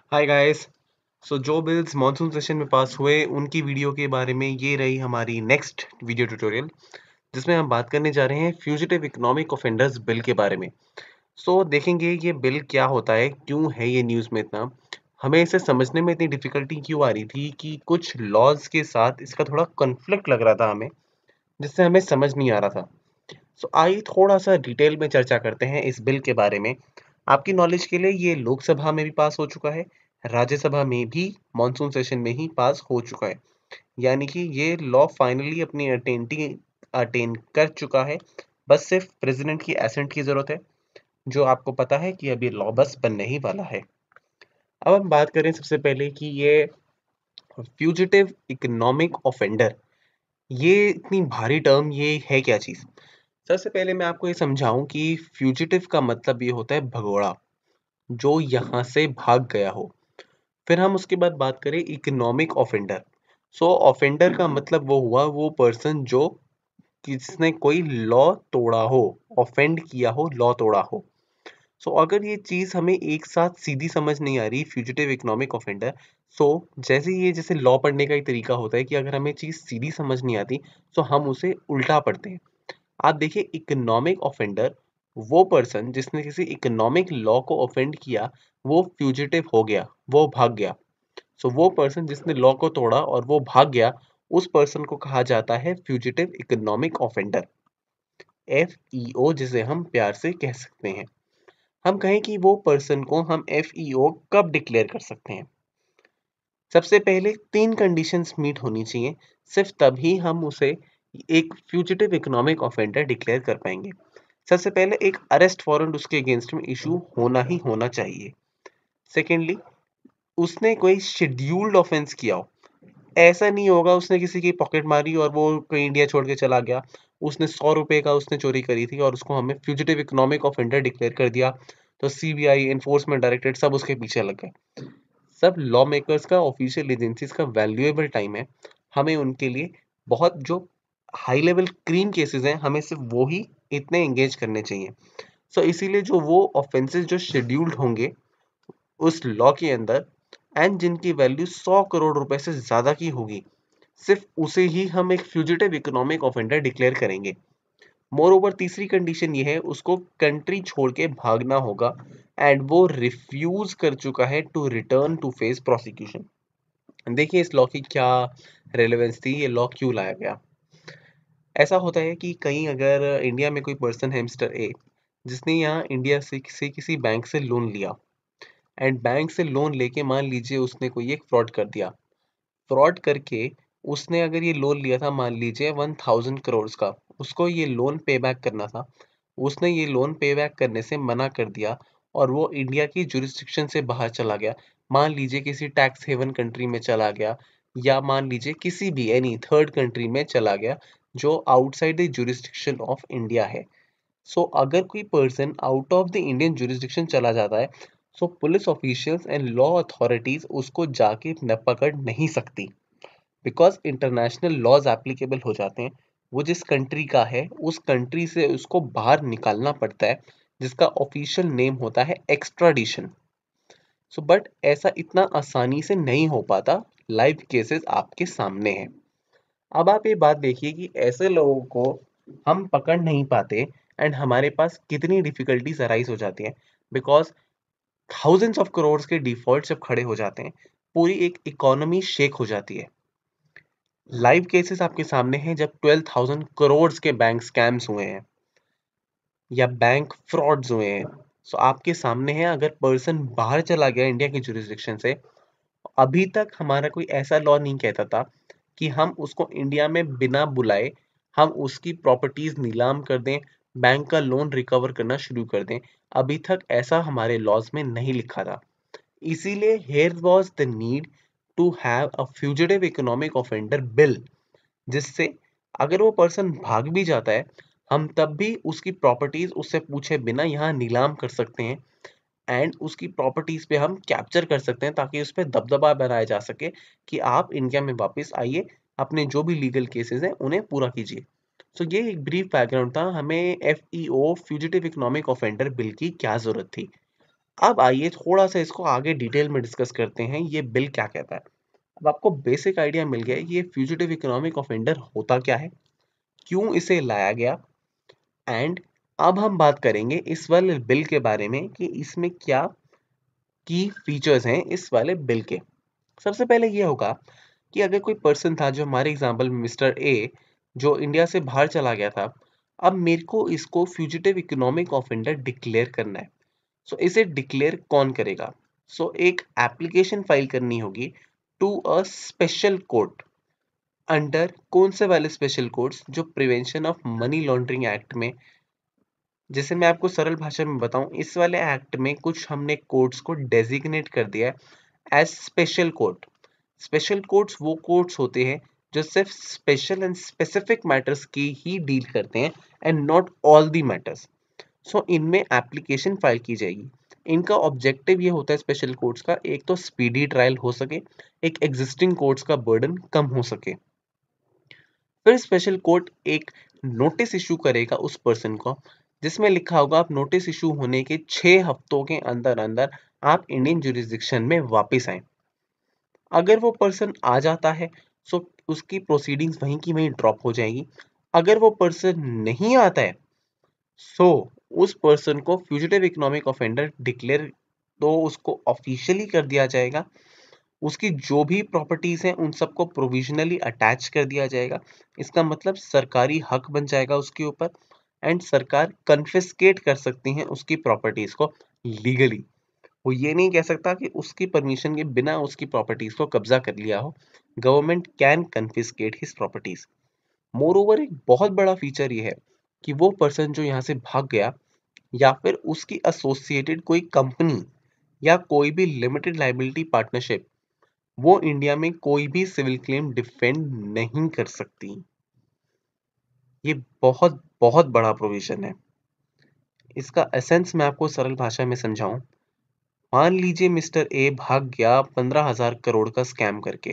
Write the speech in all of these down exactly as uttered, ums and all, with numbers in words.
Hi guys. सो जो bills monsoon session में पास हुए उनकी वीडियो के बारे में ये रही हमारी नेक्स्ट वीडियो ट्यूटोरियल, जिसमें हम बात करने जा रहे हैं फ्यूजिटिव इकोनॉमिक ऑफेंडर्स बिल के बारे में। सो देखेंगे ये बिल क्या होता है, क्यों है ये न्यूज़ में इतना, हमें इसे समझने में इतनी डिफिकल्टी क्यों आ रही थी कि कुछ लॉज के साथ इसका थोड़ा कॉन्फ्लिक्ट लग रहा था हमें, जिससे हमें समझ नहीं आ रहा था। सो आइए थोड़ा सा डिटेल में चर्चा करते हैं इस बिल के बारे में। आपकी नॉलेज के लिए ये लोकसभा में भी पास हो चुका है, राज्यसभा में भी मॉनसून सेशन में ही पास हो चुका है। यानी कि ये लॉ फाइनली अपनी अटेंटी अटेन कर चुका है। बस सिर्फ प्रेसिडेंट की एसेंट की जरूरत है, जो आपको पता है कि अब ये लॉ बस बनने ही वाला है। अब हम बात करें सबसे पहले कि ये फ्यूजिटिव इकोनॉमिक ऑफेंडर, ये इतनी भारी टर्म, ये है क्या चीज। सबसे पहले मैं आपको ये समझाऊं कि फ्यूजिटिव का मतलब ये होता है भगोड़ा, जो यहाँ से भाग गया हो। फिर हम उसके बाद बात करें इकोनॉमिक ऑफेंडर। सो ऑफेंडर का मतलब वो हुआ वो पर्सन जो किसने कोई लॉ तोड़ा हो, ऑफेंड किया हो, लॉ तोड़ा हो। सो अगर ये चीज हमें एक साथ सीधी समझ नहीं आ रही, फ्यूजिटिव इकोनॉमिक ऑफेंडर, सो जैसे ये जैसे लॉ पढ़ने का एक तरीका होता है कि अगर हमें चीज सीधी समझ नहीं आती तो हम उसे उल्टा पढ़ते हैं। आप देखिए, इकोनॉमिक ऑफेंडर वो पर्सन जिसने किसी इकोनॉमिक लॉ को ऑफेंड किया, वो फ्यूजिटिव हो गया, वो भाग गया। सो वो पर्सन जिसने लॉ को तोड़ा और वो भाग गया, उस पर्सन को कहा जाता है fugitive economic offender, F E O, जिसे हम प्यार से कह सकते हैं। हम कहें कि वो पर्सन को हम एफ ई ओ कब डिक्लेयर कर सकते हैं। सबसे पहले तीन कंडीशंस मीट होनी चाहिए, सिर्फ तभी हम उसे एक फ्यूजिटिव इकोनॉमिक ऑफेंडर डिक्लेयर कर पाएंगे। सबसे पहले एक अरेस्ट वारंट उसके अगेंस्ट में इशू होना ही होना चाहिए। सेकेंडली, उसने कोई शेड्यूल्ड ऑफेंस किया हो। ऐसा नहीं होगा उसने किसी की पॉकेट मारी और वो कहीं इंडिया छोड़ के चला गया, उसने सौ रुपए का उसने चोरी करी थी और उसको हमने फ्यूजिटिव इकोनॉमिक ऑफेंडर डिक्लेयर कर दिया, तो C B I, enforcement directorate सब उसके पीछे लग गए। सब लॉ मेकर्स का, ऑफिशियल एजेंसीज का वैल्यूएबल टाइम है। हमें उनके लिए बहुत जो हाई लेवल क्रीम केसेस हैं, हमें सिर्फ वो ही इतने एंगेज करने चाहिए। सो so, इसीलिए जो वो ऑफेंसेस जो शेड्यूल्ड होंगे उस लॉ के अंदर एंड जिनकी वैल्यू सौ करोड़ रुपए से ज्यादा की होगी, सिर्फ उसे ही हम एक फ्यूजिटिव इकोनॉमिक ऑफेंडर डिक्लेयर करेंगे। मोर ओवर तीसरी कंडीशन ये है, उसको कंट्री छोड़ के भागना होगा एंड वो रिफ्यूज कर चुका है to return to face prosecution. देखिए इस लॉ की क्या रेलेवेंस थी, ये लॉ क्यों लाया गया। ऐसा होता है कि कहीं अगर इंडिया में कोई पर्सन है, मिस्टर ए, जिसने यहाँ इंडिया से, से किसी बैंक से लोन लिया एंड बैंक से लोन लेके मान लीजिए उसने कोई एक फ्रॉड कर दिया। फ्रॉड करके उसने अगर ये लोन लिया था, मान लीजिए वन थाउजेंड करोड़ का, उसको ये लोन पे बैक करना था। उसने ये लोन पे बैक करने से मना कर दिया और वो इंडिया की जुरिस्डिक्शन से बाहर चला गया। मान लीजिए किसी टैक्स हेवन कंट्री में चला गया, या मान लीजिए किसी भी एनी थर्ड कंट्री में चला गया जो outside the jurisdiction of India है। सो so, अगर कोई person out of the Indian jurisdiction चला जाता है, so police officials and law authorities उसको जाके न पकड़ नहीं सकती, बिकॉज इंटरनेशनल लॉज एप्लीकेबल हो जाते हैं। वो जिस कंट्री का है उस कंट्री से उसको बाहर निकालना पड़ता है, जिसका ऑफिशियल नेम होता है एक्स्ट्राडिशन। सो बट ऐसा इतना आसानी से नहीं हो पाता, लाइव केसेस आपके सामने हैं। अब आप ये बात देखिए कि ऐसे लोगों को हम पकड़ नहीं पाते एंड हमारे पास कितनी डिफिकल्टीज अराइज हो जाती हैं, बिकॉज थाउजेंड्स ऑफ करोड़ के डिफॉल्ट जब खड़े हो जाते हैं, पूरी एक इकोनॉमी शेक हो जाती है। लाइव केसेस आपके सामने हैं जब ट्वेल्व थाउजेंड करोड़ के बैंक स्कैम्स हुए हैं या बैंक फ्रॉड्स हुए हैं। सो आपके सामने है, अगर पर्सन बाहर चला गया इंडिया की जुरिस्डिक्शन से, अभी तक हमारा कोई ऐसा लॉ नहीं कहता था कि हम उसको इंडिया में बिना बुलाए हम उसकी प्रॉपर्टीज नीलाम कर दें, बैंक का लोन रिकवर करना शुरू कर दें। अभी तक ऐसा हमारे लॉज में नहीं लिखा था। इसीलिए here was the need to have a fugitive economic offender bill, जिससे अगर वो पर्सन भाग भी जाता है, हम तब भी उसकी प्रॉपर्टीज उससे पूछे बिना यहाँ नीलाम कर सकते हैं एंड उसकी प्रॉपर्टीज पे हम कैप्चर कर सकते हैं, ताकि उस पर दबदबा बनाया जा सके कि आप इंडिया में वापस आइए, अपने जो भी लीगल केसेस हैं उन्हें पूरा कीजिए। सो ये एक ब्रीफ बैकग्राउंड था, हमें F E O fugitive economic offender bill की क्या जरूरत थी। अब आइए थोड़ा सा इसको आगे डिटेल में डिस्कस करते हैं, ये बिल क्या कहता है। अब आपको बेसिक आइडिया मिल गया है ये फ्यूजिटिव इकोनॉमिक ऑफेंडर होता क्या है, क्यों इसे लाया गया, एंड अब हम बात करेंगे इस वाले बिल के बारे में कि इसमें क्या की फीचर्स हैं इस वाले बिल के। सबसे पहले ये होगा कि अगर कोई पर्सन था, जो हमारे एग्जांपल में मिस्टर ए, जो इंडिया से बाहर चला गया था, अब मेरे को इसको फ्यूजिटिव इकोनॉमिक ऑफेंडर डिक्लेयर करना है। सो so, इसे डिक्लेयर कौन करेगा? सो so, एक एप्लीकेशन फाइल करनी होगी to a special court under कौन से वाले स्पेशल कोर्ट्स, जो prevention of money laundering act में, जैसे मैं आपको सरल भाषा में बताऊं, इस वाले एक्ट में कुछ हमने कोर्ट्स को डेजिग्नेट कर दिया है as special court. Special courts वो कोर्ट्स होते हैं जो सिर्फ स्पेशल एंड स्पेसिफिक मैटर्स की ही डील करते हैं and not all the matters. So इनमें एप्लीकेशन फाइल की जाएगी। इनका ऑब्जेक्टिव ये होता है स्पेशल कोर्ट्स का, एक तो स्पीडी ट्रायल हो सके, एक एग्जिस्टिंग कोर्ट्स का बर्डन कम हो सके। फिर स्पेशल कोर्ट एक नोटिस इशू करेगा उस पर्सन को, जिसमें लिखा होगा आप नोटिस इशू होने के छह हफ्तों के अंदर अंदर आप इंडियन जुरिस्डिक्शन में वापस आए। अगर वो पर्सन आ जाता है सो उसकी प्रोसीडिंग्स वहीं की वहीं ड्रॉप हो जाएगी। अगर वो पर्सन नहीं आता है सो उस पर्सन को फ्यूजिटिव इकोनॉमिक ऑफेंडर डिक्लेयर तो उसको ऑफिशियली कर दिया जाएगा। उसकी जो भी प्रॉपर्टीज हैं उन सबको प्रोविजनली अटैच कर दिया जाएगा। इसका मतलब सरकारी हक बन जाएगा उसके ऊपर, एंड सरकार कन्फिस्केट कर सकती है उसकी प्रॉपर्टीज को लीगली। वो ये नहीं कह सकता कि उसकी परमिशन के बिना उसकी प्रॉपर्टीज को कब्जा कर लिया हो। Government can confiscate his properties. Moreover एक बहुत बड़ा फीचर ये है कि वो पर्सन जो यहाँ से भाग गया या फिर उसकी एसोसिएटेड कोई कंपनी या कोई भी लिमिटेड लाइबिलिटी पार्टनरशिप, वो इंडिया में कोई भी सिविल क्लेम डिफेंड नहीं कर सकती। ये बहुत बहुत बड़ा प्रोविजन है। इसका एसेंस मैं आपको सरल भाषा में समझाऊं। मान लीजिए मिस्टर ए भाग गया पंद्रह हजार करोड़ का स्कैम करके।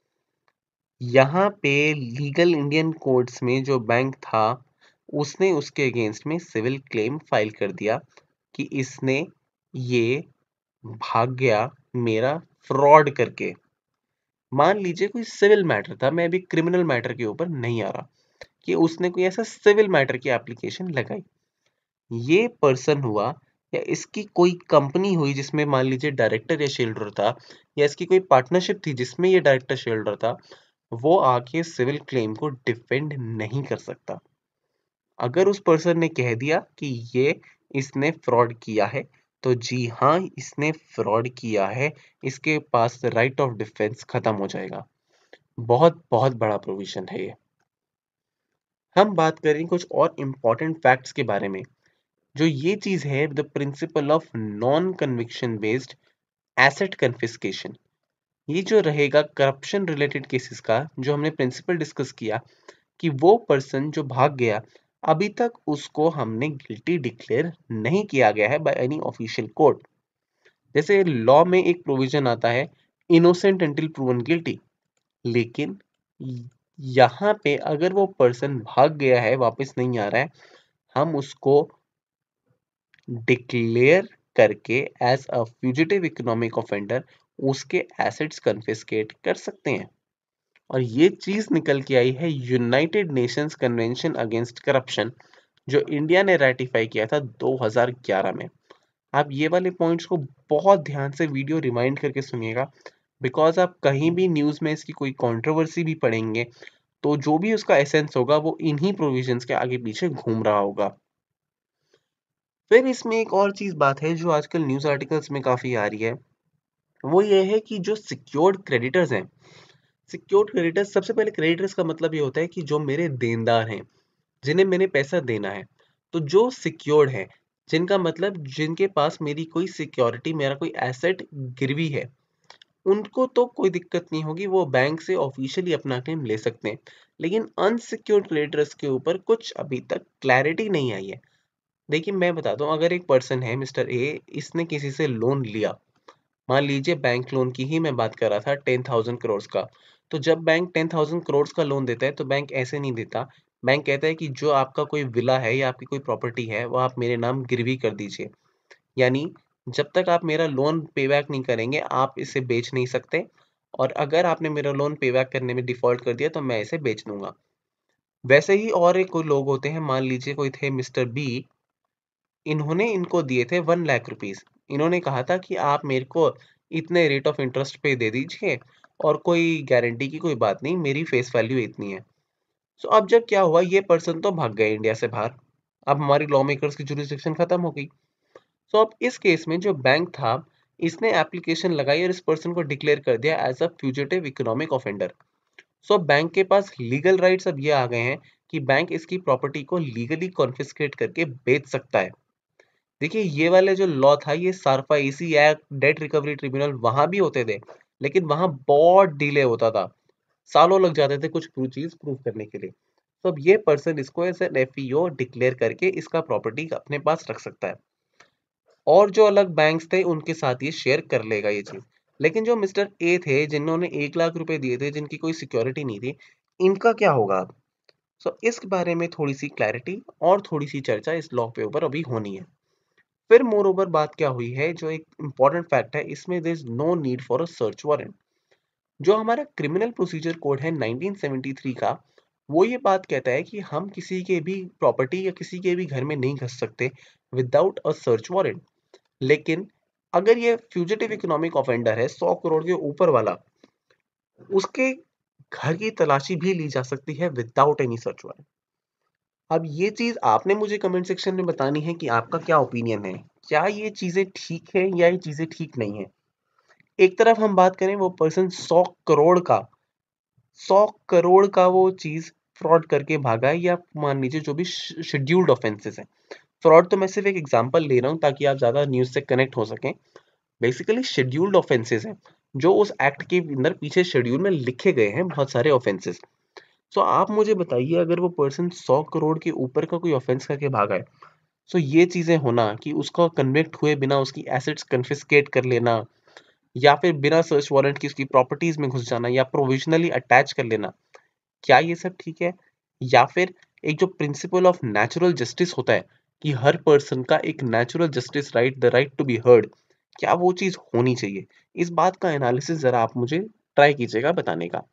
यहाँ पे लीगल इंडियन कोर्ट्स में जो बैंक था उसने उसके अगेंस्ट में सिविल क्लेम फाइल कर दिया कि इसने ये भाग गया मेरा फ्रॉड करके। मान लीजिए कोई सिविल मैटर था, मैं अभी क्रिमिनल मैटर के ऊपर नहीं आ रहा, कि उसने कोई ऐसा सिविल मैटर की एप्लीकेशन लगाई। ये पर्सन हुआ या इसकी कोई कंपनी हुई जिसमें मान लीजिए डायरेक्टर या शेयर होल्डर था, या इसकी कोई पार्टनरशिप थी जिसमें ये डायरेक्टर शेयर होल्डर था, वो आके सिविल क्लेम को डिफेंड नहीं कर सकता। अगर उस पर्सन ने कह दिया कि ये इसने फ्रॉड किया है, तो जी हाँ इसने फ्रॉड किया है, इसके पास राइट ऑफ डिफेंस खत्म हो जाएगा। बहुत बहुत बड़ा प्रोविजन है ये। हम बात करें कुछ और इम्पोर्टेंट फैक्ट्स के बारे में। जो ये चीज है the principle of non conviction based asset confiscation, ये जो रहेगा करप्शन रिलेटेड केसेस का, जो हमने प्रिंसिपल डिस्कस किया कि वो पर्सन जो भाग गया अभी तक उसको हमने गिल्टी डिक्लेयर नहीं किया गया है बाय एनी ऑफिशियल कोर्ट। जैसे लॉ में एक प्रोविजन आता है इनोसेंट अंटिल प्रूवन गिल्टी, लेकिन यहाँ पे अगर वो पर्सन भाग गया है, वापस नहीं आ रहा है, हम उसको डिक्लेयर करके as a fugitive economic offender उसके एसेट्स कन्फिस्केट कर सकते हैं। और ये चीज निकल के आई है United Nations convention against corruption, जो इंडिया ने रेटिफाई किया था दो हज़ार ग्यारह में। आप ये वाले पॉइंट्स को बहुत ध्यान से वीडियो रिमाइंड करके सुनिएगा, बिकॉज आप कहीं भी न्यूज में इसकी कोई कंट्रोवर्सी भी पढ़ेंगे तो जो भी उसका एसेंस होगा वो इन्हीं प्रोविजंस के आगे पीछे घूम रहा होगा। फिर इसमें एक और चीज बात है जो आजकल न्यूज आर्टिकल्स में काफी आ रही है, वो ये है कि जो सिक्योर्ड क्रेडिटर्स हैं, सिक्योर्ड क्रेडिटर्स, सबसे पहले क्रेडिटर्स का मतलब ये होता है कि जो मेरे देनदार हैं, जिन्हें मैंने पैसा देना है, तो जो सिक्योर्ड है, जिनका मतलब जिनके पास मेरी कोई सिक्योरिटी, मेरा कोई एसेट गिरवी है, उनको तो कोई दिक्कत नहीं होगी, वो बैंक से ऑफिशियली अपना क्लेम ले सकते हैं। लेकिन अनसिक्योर्ड क्रेडिटर्स के ऊपर कुछ अभी तक क्लैरिटी नहीं आई है। देखिए मैं बताता हूँ, अगर एक पर्सन है मिस्टर ए, इसने किसी से लोन लिया, मान लीजिए बैंक लोन की ही मैं बात कर रहा था टेन थाउजेंड करोड़ का। तो जब बैंक टेन थाउजेंड करोड़ का लोन देता है तो बैंक ऐसे नहीं देता। बैंक कहता है कि जो आपका कोई विला है या आपकी कोई प्रॉपर्टी है वो आप मेरे नाम गिरवी कर दीजिए। यानी जब तक आप मेरा लोन पे बैक नहीं करेंगे आप इसे बेच नहीं सकते, और अगर आपने मेरा लोन पे बैक करने में डिफ़ॉल्ट कर दिया तो मैं इसे बेच दूँगा। वैसे ही और एक कोई लोग होते हैं, मान लीजिए कोई थे मिस्टर बी, इन्होंने इनको दिए थे वन लाख रुपीज़। इन्होंने कहा था कि आप मेरे को इतने रेट ऑफ इंटरेस्ट पे दे दीजिए और कोई गारंटी की कोई बात नहीं, मेरी फेस वैल्यू इतनी है। सो अब जब क्या हुआ, ये पर्सन तो भाग गए इंडिया से बाहर। अब हमारी लॉ मेकर्स की जुरिसडिक्शन खत्म हो गई। सो अब इस केस में जो बैंक था, इसने एप्लीकेशन लगाई और इस पर्सन को डिक्लेयर कर दिया as a fugitive economic offender. So bank के पास लीगल राइट्स अब ये आ गए हैं कि बैंक इसकी प्रॉपर्टी को लीगली कॉन्फिस्केट करके बेच सकता है। देखिए, ये वाले जो लॉ था, ये सार्फा इसी एक्ट, डेट रिकवरी ट्रिब्यूनल वहां भी होते थे, लेकिन वहां बहुत डिले होता था, सालों लग जाते थे कुछ चीज प्रूव करने के लिए। तो अब ये पर्सन इसको एज एन एफईओ डिक्लेयर करके इसका प्रॉपर्टी अपने पास रख सकता है, और जो अलग बैंक्स थे उनके साथ ये शेयर कर लेगा ये चीज। लेकिन जो मिस्टर ए थे, जिन्होंने एक लाख रुपए दिए थे, जिनकी कोई सिक्योरिटी नहीं थी, इनका क्या होगा अब? सो इस बारे में थोड़ी सी क्लैरिटी और थोड़ी सी चर्चा इस लॉ के ऊपर अभी होनी है। फिर मोर ओवर बात क्या हुई है, जो एक इम्पॉर्टेंट फैक्ट है, इसमें there is no need for a search warrant. जो हमारा क्रिमिनल प्रोसीजर कोड है नाइनटीन सेवेंटी थ्री का, वो ये बात कहता है कि हम किसी के भी प्रॉपर्टी या किसी के भी घर में नहीं घुस सकते विदाउट अ सर्च वारंट। लेकिन अगर ये फ्यूजिटिव इकोनॉमिक ऑफेंडर है सौ करोड़ के ऊपर वाला, उसके घर की तलाशी भी ली जा सकती है विदाउट एनी सर्च वारंट। अब ये चीज आपने मुझे कमेंट सेक्शन में बतानी है कि आपका क्या ओपिनियन है। क्या ये चीजें ठीक है या ये चीजें ठीक नहीं है? एक तरफ हम बात करें, वो पर्सन सौ करोड़ का सौ करोड़ का वो चीज फ्रॉड करके भागा है, या मान लीजिए जो भी शेड्यूल्ड ऑफेंसेस है। फ्रॉड तो मैं सिर्फ एक एग्जांपल ले रहा हूँ ताकि आप ज्यादा न्यूज से कनेक्ट हो सकें। बेसिकली शेड्यूल्ड ऑफेंसेस हैं, जो उस एक्ट के अंदर पीछे शेड्यूल में लिखे गए हैं बहुत सारे ऑफेंसेस। सो आप मुझे बताइए, अगर वो पर्सन सौ करोड़ के ऊपर का कोई ऑफेंस करके भागा है, सो ये चीजें होना कि उसका कन्विक्ट हुए बिना उसकी एसेट्स कन्फिस्केट कर लेना, या फिर बिना सर्च वारंट की उसकी प्रॉपर्टीज में घुस जाना, या प्रोविजनली अटैच कर लेना, क्या ये सब ठीक है? या फिर एक जो प्रिंसिपल ऑफ नेचुरल जस्टिस होता है कि हर पर्सन का एक natural justice right, the right to be heard, क्या वो चीज होनी चाहिए? इस बात का एनालिसिस जरा आप मुझे ट्राई कीजिएगा बताने का।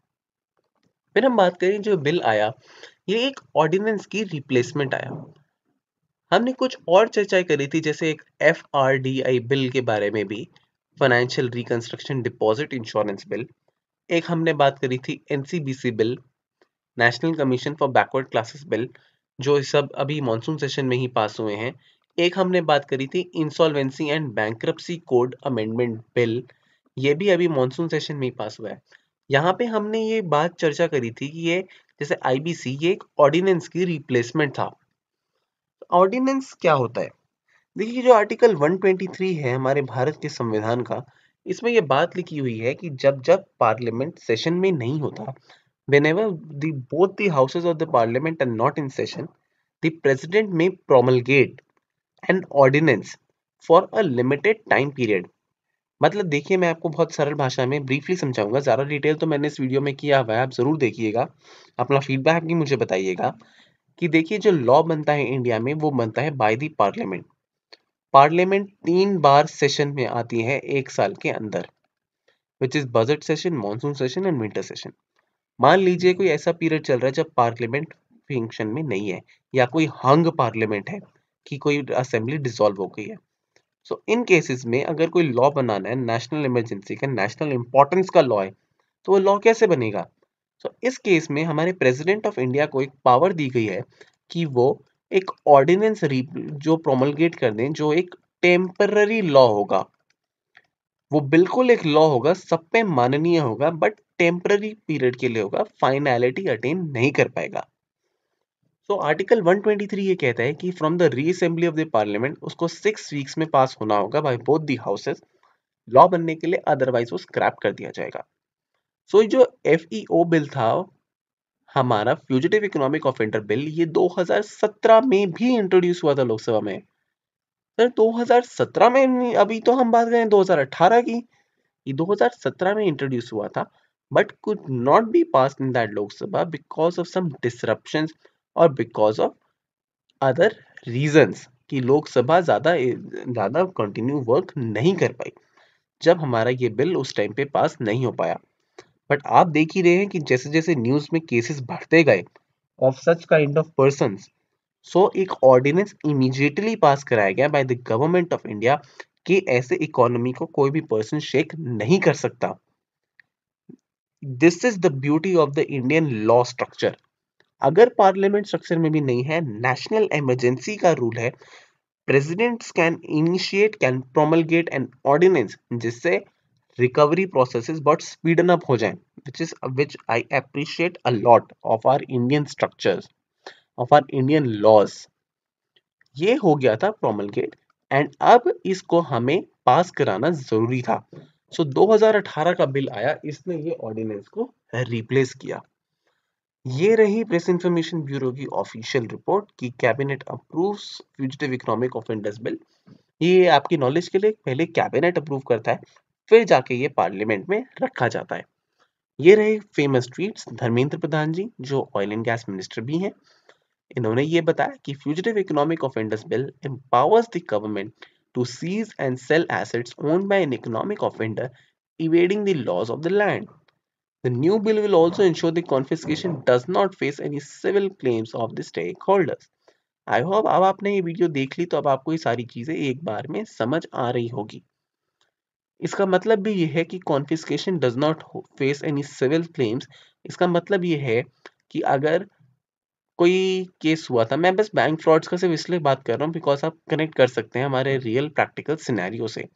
फिर हम बात करें, जो बिल आया, ये एक ऑर्डिनेंस की रिप्लेसमेंट आया। हमने कुछ और चर्चाएं करी थी, जैसे एक F R D I bill के बारे में भी, financial reconstruction deposit insurance bill. एक हमने बात करी थी N C B C bill, national commission for backward classes bill, जो सब अभी मॉनसून सेशन में ही पास हुए हैं। एक हमने बात करी थी insolvency and bankruptcy code amendment bill, ये भी अभी मॉनसून सेशन में ही पास हुआ है। यहाँ पे हमने ये बात चर्चा करी थी कि ये जैसे आई बी सी, ये एक ऑर्डिनेंस की रिप्लेसमेंट था। ऑर्डिनेंस क्या होता है? देखिए, जो आर्टिकल वन ट्वेंटी थ्री है हमारे भारत के संविधान का, इसमें ये बात लिखी हुई है कि जब जब पार्लियामेंट सेशन में नहीं होता, whenever the both the houses of the parliament are not in session, the president may promulgate an ordinance for a limited time period। मतलब देखिए, मैं आपको बहुत सरल भाषा में ब्रीफली समझाऊंगा, ज्यादा डिटेल तो मैंने इस वीडियो में किया हुआ है, आप जरूर देखिएगा, अपना फीडबैक भी मुझे बताइएगा। कि देखिए, जो लॉ बनता है इंडिया में, वो बनता है बाय द पार्लियामेंट। पार्लियामेंट तीन बार सेशन में आती है एक साल के अंदर, which is budget session, monsoon session and winter session. मान लीजिए कोई ऐसा पीरियड चल रहा है जब पार्लियामेंट फंक्शन में नहीं है, या कोई हंग पार्लियामेंट है कि कोई असेंबली डिसॉल्व हो गई है। सो इन केसेस में अगर कोई लॉ बनाना है, नेशनल इमरजेंसी का, नेशनल इंपॉर्टेंस का लॉ है, तो वो लॉ कैसे बनेगा? सो इस केस में हमारे प्रेसिडेंट ऑफ इंडिया को एक पावर दी गई है कि वो एक ऑर्डिनेंस जो प्रोमलगेट कर दें, जो एक टेम्पररी लॉ होगा। वो बिल्कुल एक लॉ होगा, सब पे माननीय होगा, बट टेम्पररी पीरियड के लिए होगा, फाइनलिटी अटेन नहीं कर पाएगा। So article one twenty three ये कहता है कि from the reassembly of the parliament, उसको सिक्स वीक्स में पास होना होगा by both the houses law बनने के लिए, अदरवाइज वो स्क्रैप कर दिया जाएगा। सो so, जो एफ ई ओ बिल था हमारा, फ्यूजिटिव इकोनॉमिक ऑफेंडर बिल, ये दो हज़ार सत्रह में भी इंट्रोड्यूस हुआ था लोकसभा में। सर दो हज़ार सत्रह में नहीं, अभी तो हम बात करें दो हज़ार अठारह की। ये दो हज़ार सत्रह में इंट्रोड्यूस हुआ था, but could not be passed in that Lok Sabha because of some disruptions और बिकॉज ऑफ अदर रीजंस। कि लोकसभा ज़्यादा ज़्यादा कंटिन्यू वर्क नहीं कर पाई जब हमारा ये बिल उस टाइम पे पास नहीं हो पाया। बट आप देख ही रहे हैं कि जैसे जैसे न्यूज़ में केसेस बढ़ते गए of such kind of persons, so एक ऑर्डिनेंस इमीडिएटली पास कराया गया by the government of India कि ऐसे इकोनॉमी को कोई भी पर्सन शेक नहीं कर सकता। This is the beauty of the Indian law structure. अगर पार्लियामेंट स्ट्रक्चर में भी नहीं है, नेशनल इमरजेंसी का रूल है, presidents can initiate can promulgate an ordinance जिससे रिकवरी प्रोसेसेस बहुत स्पीडन अप हो जाएं, which is which I appreciate a lot of our Indian structures, of our Indian laws. ये हो गया था प्रोमलगेट एंड अब इसको हमें पास कराना जरूरी था। सो so, दो हज़ार अठारह का बिल आया, इसने ये ऑर्डिनेंस को रिप्लेस किया। ये रही प्रेस इंफॉर्मेशन ब्यूरो की ऑफिशियल रिपोर्ट कि cabinet approves fugitive economic offenders bill. ये आपकी नॉलेज के लिए पहले कैबिनेट अप्रूव करता है, फिर जाके ये पार्लियामेंट में रखा जाता है। ये रहे फेमस ट्वीट्स धर्मेंद्र प्रधान जी, जो ऑयल एंड गैस मिनिस्टर भी हैं। इन्होंने ये बताया कि fugitive economic offenders bill empowers the government to seize and sell assets owned by an economic offender evading the laws of the land. The new bill will also ensure the confiscation does not face any civil claims of the stakeholders. I hope अब आपने ये video देख ली तो अब आपको ये सारी चीजें एक बार में समझ आ रही होगी। इसका मतलब भी ये है कि confiscation does not face any civil claims. इसका मतलब ये है कि अगर कोई केस हुआ था, मैं बस बैंक फ्रॉड्स का सिर्फ इसलिए बात कर रहा हूँ बिकॉज आप कनेक्ट कर सकते हैं हमारे रियल प्रैक्टिकल सिनेरियो से।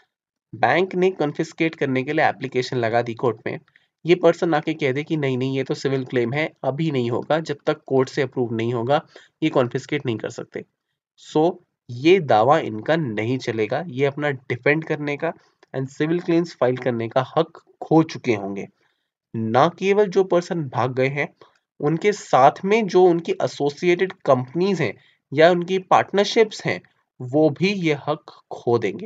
बैंक ने कॉन्फिस्केट करने के लिए एप्लीकेशन लगा दी कोर्ट में, ये पर्सन आके कह दे कि नहीं नहीं ये तो सिविल क्लेम है, अभी नहीं होगा, जब तक कोर्ट से अप्रूव नहीं होगा ये कॉन्फिस्केट नहीं कर सकते। सो so, ये दावा इनका नहीं चलेगा, ये अपना डिफेंड करने का एंड सिविल क्लेम्स फाइल करने का हक खो चुके होंगे। ना केवल जो पर्सन भाग गए हैं, उनके साथ में जो उनकी एसोसिएटेड कंपनीज हैं या उनकी पार्टनरशिप्स हैं, वो भी ये हक खो देंगे।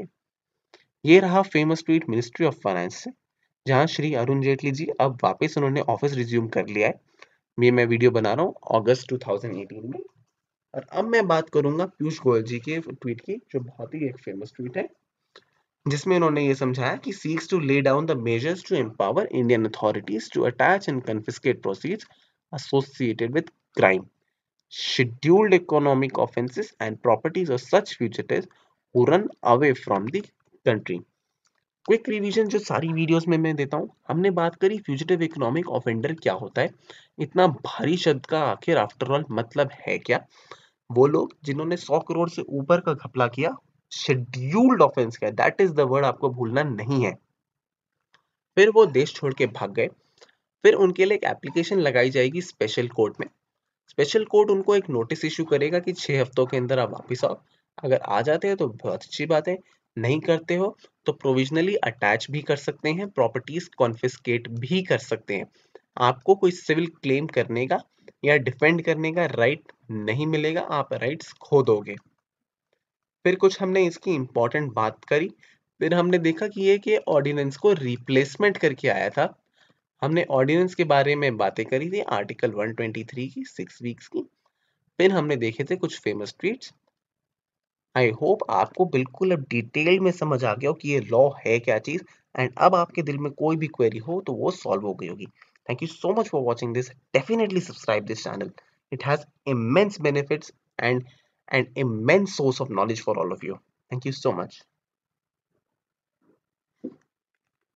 ये रहा famous tweet ministry of finance से, जहां श्री अरुण जेटली जी अब वापस उन्होंने ऑफिस रिज्यूम कर लिया है। ये मैं वीडियो बना रहा हूँ अगस्त दो हज़ार अठारह में। और अब मैं बात करूंगा पीयूष गोयल जी के ट्वीट की, जो बहुत ही एक फेमस ट्वीट है, जिसमें उन्होंने ये समझाया कि seeks to lay down the measures to empower Indian authorities to attach and confiscate proceeds associated with crime, scheduled economic offenses and properties of such fugitives who run away from the country. Quick revision जो सारी videos में मैं देता हूँ, हमने बात करी fugitive economic offender क्या होता है, इतना भारी शब्द का आखिर आफ्टर ऑल मतलब है क्या। वो लोग जिन्होंने सौ करोड़ से ऊपर का घपला किया, शेड्यूल्ड ऑफेंस किया, दैट इज द वर्ड आपको भूलना नहीं है। फिर वो देश छोड़ के भाग गए, फिर उनके लिए एक एप्लीकेशन लगाई जाएगी स्पेशल कोर्ट में। स्पेशल कोर्ट उनको एक नोटिस इशू करेगा कि छह हफ्तों के अंदर आप वापस आओ। अगर आ जाते हैं तो बहुत अच्छी बात है, नहीं करते हो तो प्रोविजनली अटैच भी कर सकते हैं, प्रॉपर्टीज कॉन्फिस्केट भी कर सकते हैं। आपको कोई सिविल क्लेम करने का या डिफेंड करने का राइट नहीं मिलेगा, आप राइट्स खो दोगे। फिर कुछ हमने इसकी इंपॉर्टेंट बात करी, फिर हमने देखा कि ये कि ऑर्डिनेंस को रिप्लेसमेंट करके आया था। हमने ऑर्डिनेंस के बारे में बातें करी थी, आर्टिकल एक सौ तेईस की, सिक्स वीक्स की। फिर हमने देखे थे कुछ फेमस ट्वीट्स। आई होप आपको बिल्कुल अब डिटेल में समझ आ गया हो कि ये लॉ है क्या चीज, एंड अब आपके दिल में कोई भी क्वेरी हो तो वो सॉल्व हो गई होगी। Thank you so much for watching this. Definitely subscribe this channel, it has immense benefits and an immense source of knowledge for all of you. Thank you so much.